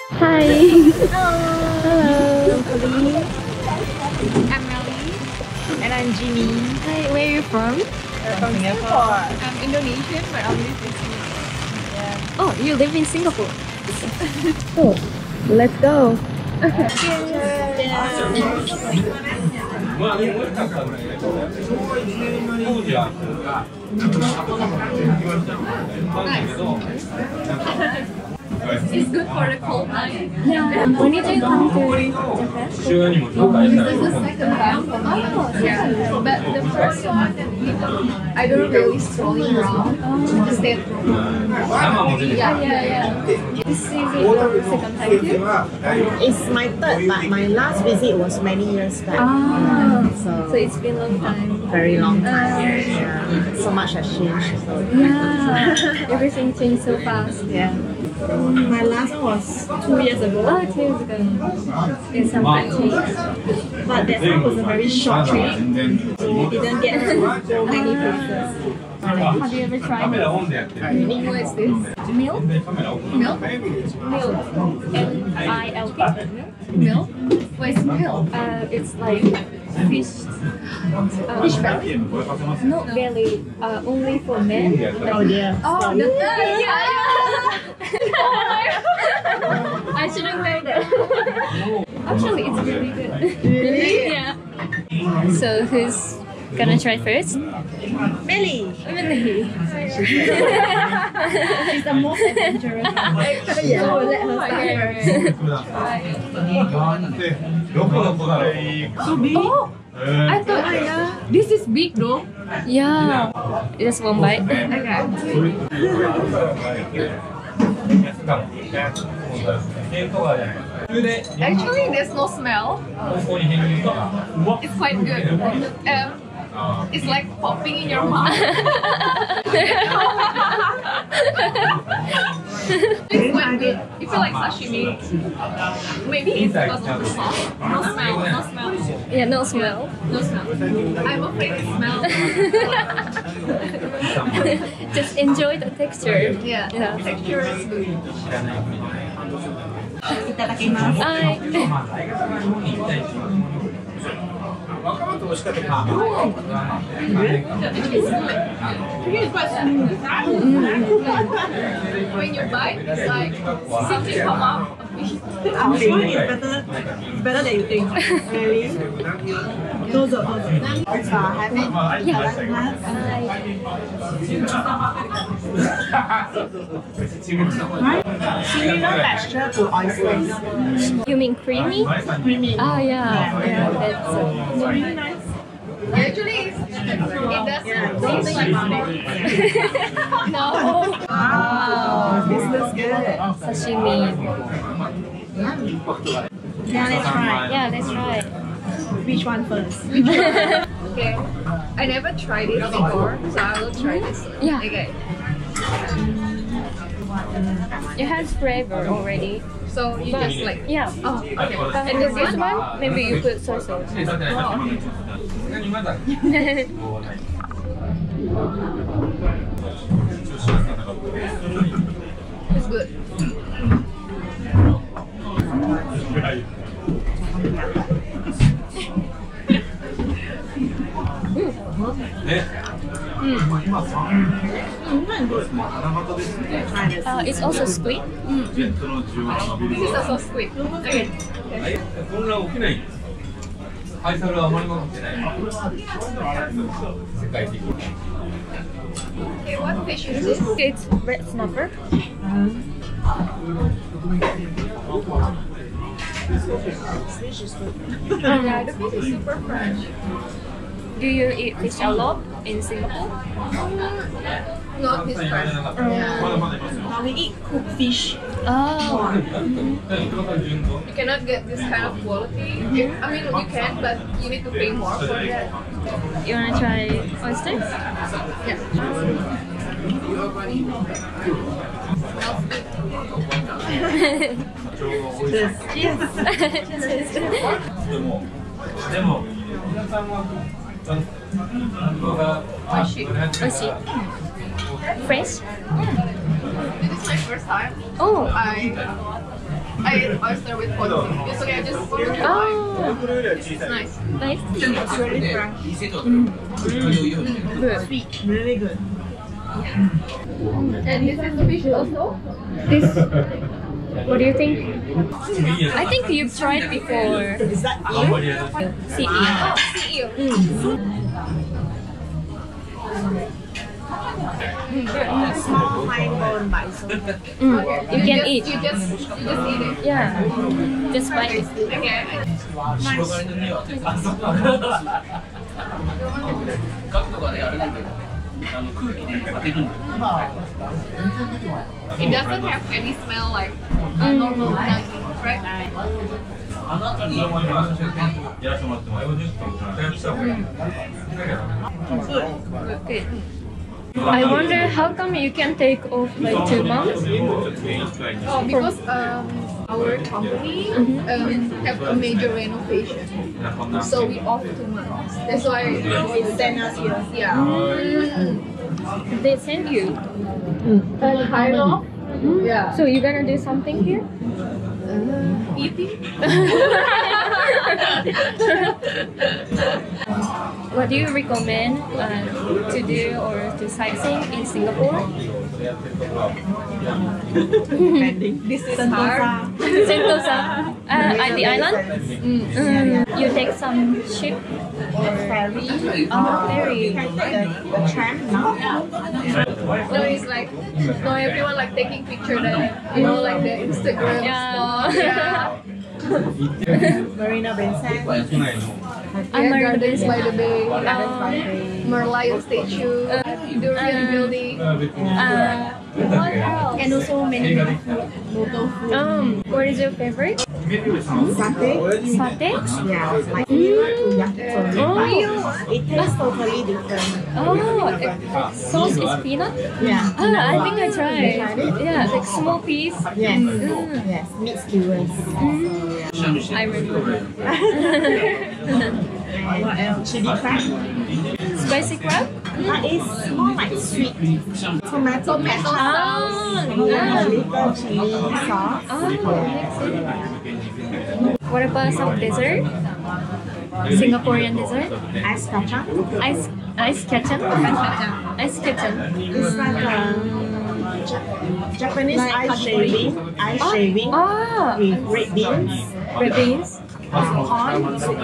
Hi. Hello. Hello. I'm Melly. And I'm Jimmy. Hi, where are you from? From Singapore. I'm Indonesian, but I live in Singapore. Yeah. Oh, you live in Singapore. Oh, let's go. It's good for the cold night. Yeah. When did you come to Japan? This is the second time for me. Yeah. But the first one, I don't really strolling around. Just stay at home. Yeah. This is your second time too? It's my third, but my last visit was many years back. Ah, So so it's been a long time. very long time. Yeah. So much has changed. So. Yeah, everything changed so fast. Yeah. My last one was 2 years ago, Oh, 2 years ago. It's some bad change. but that one was a very short trip. So we didn't get to go many places. Have you ever tried it? What is this? Milk? Milk? Milk. M-I-L-K. Milk? What is milk? It's like fish. Fish belly? Not belly. Only for men. Oh dear. Oh, yeah. I shouldn't wear that. Actually, it's really good. Really? Yeah. So who's gonna try first? Melly. Emily. She's the most adventurous. Yeah. So let her start. So big? Oh, I thought this is big though. Yeah. Just one bite. Actually, there's no smell. It's quite good. It's like popping in your mouth. It's quite good. You feel like sashimi. Maybe it's because of the sauce. No smell. No smell. Yeah, no smell. No smell. I'm afraid it smells. Just enjoy the texture. Yeah. Yeah. Texture is good. Itadakimasu. Hi. It's quite smooth. When you bite, it's like something come up. I'm sure it's better than you think. Really? Dozo. Have it? Similar texture to oysters. You mean creamy? Creamy. Oh yeah. Yeah, that's Really nice. Actually, it doesn't taste like steak. no Wow, this looks good. sashimi. Yeah, let's try. Yeah, let's try. Which one first? Okay. I never tried it before, so I will try this. Yeah. Okay. It has flavor already. So you just like. Yeah. Oh, okay. And this one, maybe you put soy sauce. It's good. It's also sweet. This is also sweet. Okay. こんな起きない。カイサルはあまり残ってない。世界的に。 Okay, what fish is this? It's red snapper. Yeah, the fish is super fresh. Do you eat fish a lot in Singapore? Not this fresh. Now we eat cooked fish. Oh. You cannot get this kind of quality. I mean, you can, but you need to pay more for that. You wanna try oysters? Yeah. Smells good. Yes. でも皆さんは動画美味しい。 美味しい。Fresh? This is my first time. Oh. I fried oyster with ponzu. Usually I just Oh, nice. nice. It's really fresh. Good. Sweet. Really good. And this is fish also. This. What do you think? I think you've tried before. Is that eel? Sea eel. Oh, sea eel. Small fine bone bison. You can eat. You just eat it. Yeah. Just bite it. Okay. あの空気で当てるんだよ。 It doesn't have any smell like normal unagi, right? あの後にやらせてもらってもよろしくお願いします。 Good. I wonder how come you can take off like 2 months? Oh, because our company have a major renovation, so we off 2 months. That's why They send us here. yeah. They send you. And hire off. Yeah. So you're gonna do something here? Eating. What do you recommend to do or to sightseeing in Singapore? This is hard. Sentosa, at the island. You take some ship Ferry. ferry. Can take a tram now. So it's like, no, everyone like taking picture there. You know, like the Instagram Yeah. stuff. Yeah. Marina Bay Sands. Yeah, Gardens by the Bay. Gardens by the Bay. Merlion statue. Durian building. What else? And also many local food. What is your favorite? Satay. Satay? Yeah, like similar to yakitori. Oh. But it tastes totally different. Oh, sauce is peanut? Yeah. Ah, I think I tried. tried it? Yeah, like small piece. Yes. Yes. Meat skewers. I remember. What else? Chili crab. Spicy crab? It's more like sweet. Tomato ketchup. Ah, A yeah. little chili sauce. Oh, what about some dessert? Singaporean dessert? Ice kacang. Ice kitchen? Ice kitchen. It's like Japanese ice shaving. Ice shaving Ah, with red beans. red beans. Corn.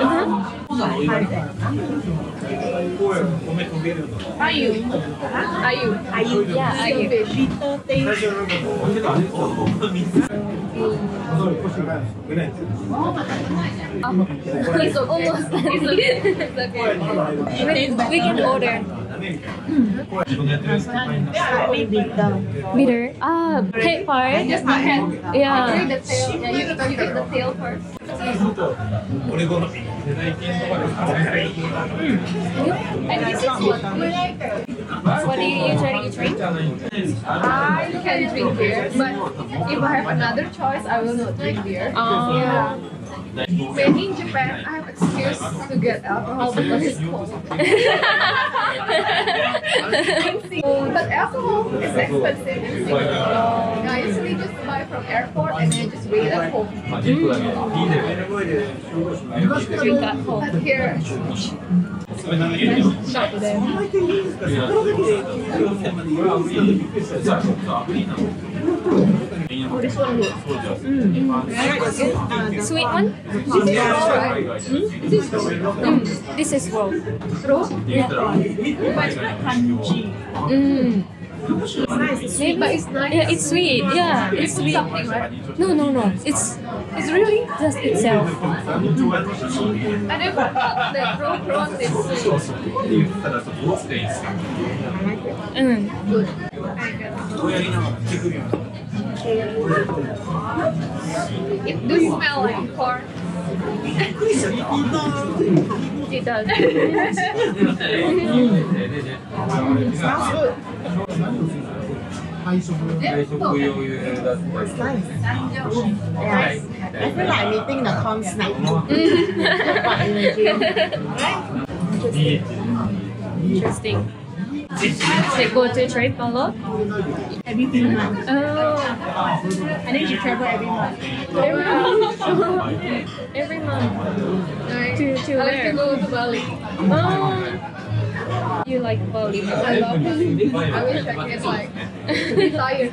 Ayu. Ayu. Ayu. Yeah, ayu. Fish. Bitter taste. It's almost. It's okay. We can order. Slightly bitter. Bitter. Ah, pet part. Just my hand. Yeah. The tail. Yeah, you get the tail first. And this is what we like. What do you usually drink? I can drink beer, but if I have another choice, I will not drink beer. Yeah. When in Japan, I have excuse to get alcohol because it's cold. But alcohol is expensive in Singapore. I usually just buy from airport and then just bring it at home. Drink at home. But here, not them. Oh, this one good. Sweet one? This is raw, right? This is raw. Raw? Mm. Sweet, but it's nice. Yeah, it's sweet. Yeah, it's sweet. Something, right? No. It's really just itself. I never thought that raw prawn is sweet. Good. It does smell like corn. It does. Smells good. Nice. Yes. I feel like I'm eating the corn snack. But in the gym. Interesting. They go to trip a lot? Every few months. Oh. I think she travel every month. Every month. To I like where? to go to Bali. Oh, you like Bali? I love Bali. I wish I could like retire.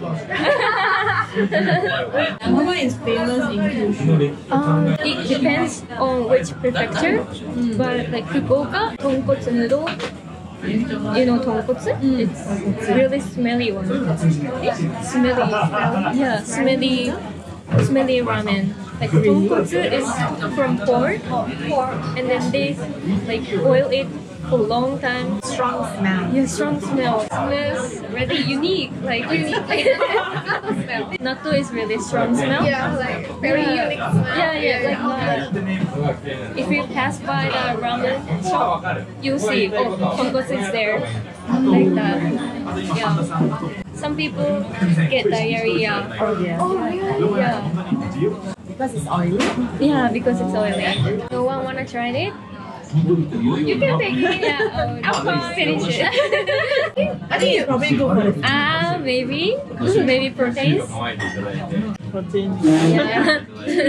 Mama is famous in Kyushu. It depends on which prefecture, but like Fukuoka, tonkotsu noodle. You know tonkotsu? It's really smelly one. Smelly. Yeah, smelly ramen. Like tonkotsu is from pork, and then they like boil it for a long time. Strong smell. Yeah, strong smell. Smells really unique. Like unique. Natto is really strong smell. Yeah, like very unique smell. Yeah, like that. If you pass by the ramen shop, you'll see, oh, tonkotsu is there. Like that. Yeah. Some people get diarrhea. Oh yeah. Yeah. Because it's oily. Yeah, because it's oily. No one wanna try it? You can take it. Yeah, I'll finish it. I think it's probably good for the Maybe proteins. protein. Yeah.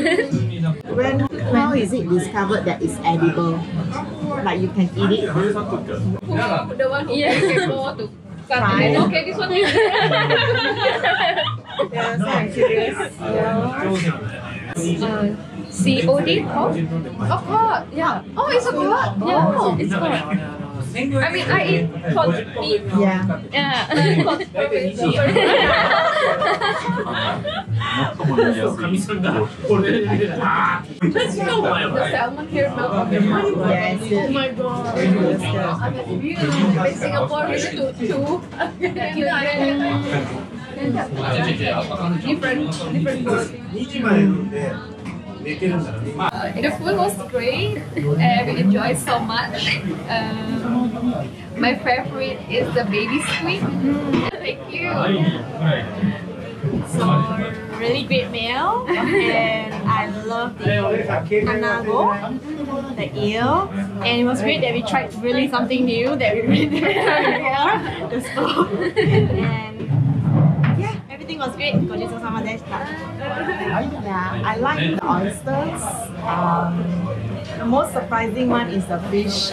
How is it discovered that it's edible? Like you can eat it? The one who can go to Try. okay, this one. Yeah, so I'm curious. COD? Of course. Yeah. Oh, it's a cod. Yeah, it's called. I mean, I eat cod meat. Yeah. Yeah. Cod is the salmon here melt on your mouth. Yeah, it's good. Oh my god. In Singapore, we need to chew. Different food. The food was great and we enjoyed so much. My favorite is the baby squid. Thank you. So, really great meal. And I love the anago, the eel. And it was great that we tried really something new that we really didn't try before. The stove. And yeah, everything was great. Gojiso-sama deshita. Yeah, I like the oysters. The most surprising one is the fish.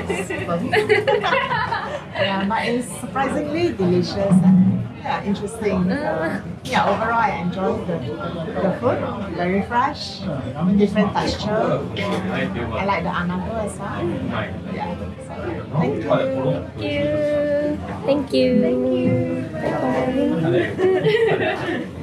Yeah, but it's surprisingly delicious and yeah, interesting. Yeah, overall I enjoyed the food. Very fresh, different texture. I like the anago as well. Yeah. Thank you. Thank you. Bye bye.